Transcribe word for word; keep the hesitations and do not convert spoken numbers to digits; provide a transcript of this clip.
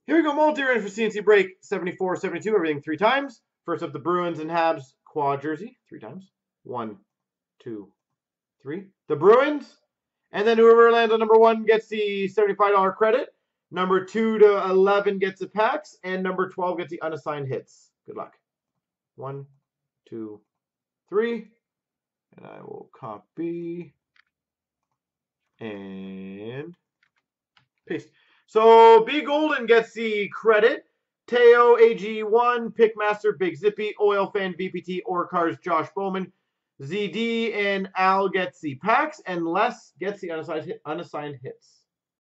Here we go, multi-range for C N C break, seventy-four, seventy-two, everything three times. First up, the Bruins and Habs quad jersey, three times. One, two, three. The Bruins. And then whoever lands on number one gets the seventy-five dollar credit. Number two to eleven gets the packs. And number twelve gets the unassigned hits. Good luck. One, two, three. And I will copy and paste. So B Golden gets the credit. Teo, A G one, Pickmaster, Big Zippy, Oil Fan, V P T, Orcars, Josh Bowman, Z D, and Al gets the packs, and Les gets the unassigned, unassigned hits.